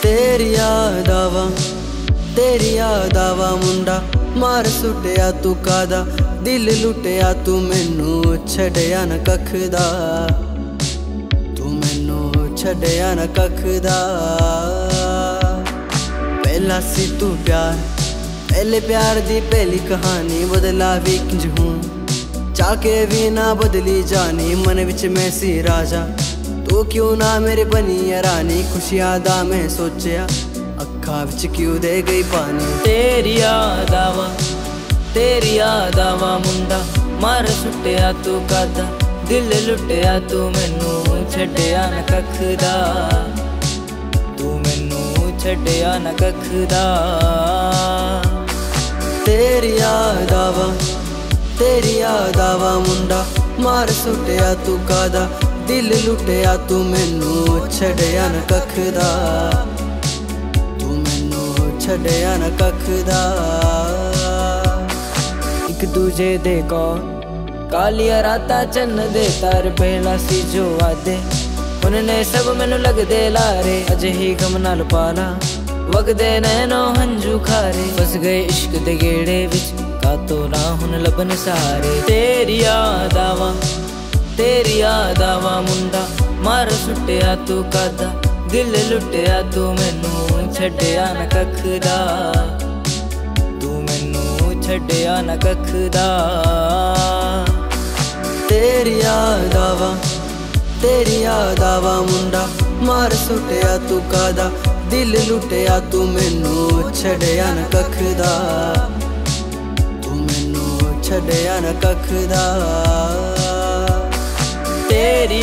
तेरी याद आवा मुंडा मार सुटिया तू कादा दिल लुटिया तू मैनू छड्डिया न कख दा तू मैनू छड्डिया न कख दा। पहला सी तू प्यार पहले प्यार दी पहली कहानी बदला भी किंज हूँ चाके भी ना बदली जानी मन विच मैं सी राजा तू क्यों ना मेरे बनी रानी खुशियां दा मैं सोचिया अखा विच क्यों दे गई पानी। तेरी याद आवा मुंडा मार सुटिया तू कादा दिल लुटिया तू मैनू छड्डिया न कख दा तू मैनू छड्डिया न कख दा। तेरी याद आवा मुंडा मार सुटिया तू कादा दिल लुटिया तू मैनू छड्डिया न कख दा तू मैनू छड्डिया न कख दा। एक दूजे दे कौन कालिया राता चन्न दे तार पहला सी जो वादे उन्हें सब मैनू लगदे लारे अजे ही गम नाल पाला वगदे नैनो हंजू खारे फस गए इश्क दे गेड़े विच कातो ना हुन लबन सारे। तेरी याद आवा मुंडा मार सुटिया तू कादा दिल लुटिया तू मैनू छड्डिया न कख दा तू मैनू छड्डिया न कख दा। तेरी याद आवा मुंडा मार सुटिया तू कादा दिल लुटिया तू मैनू छड्डिया न कख दा तू मैनू छड्डिया न कख दा। तेरी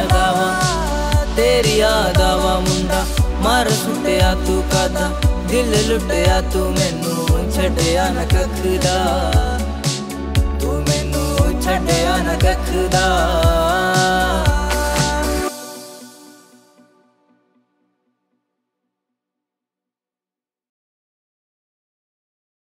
याद आवा मुंडा मार सुटिया तू कादा दिल लुटिया तू मैनू छड्डिया न कख दा तू मैनू छड्डिया न कख दा।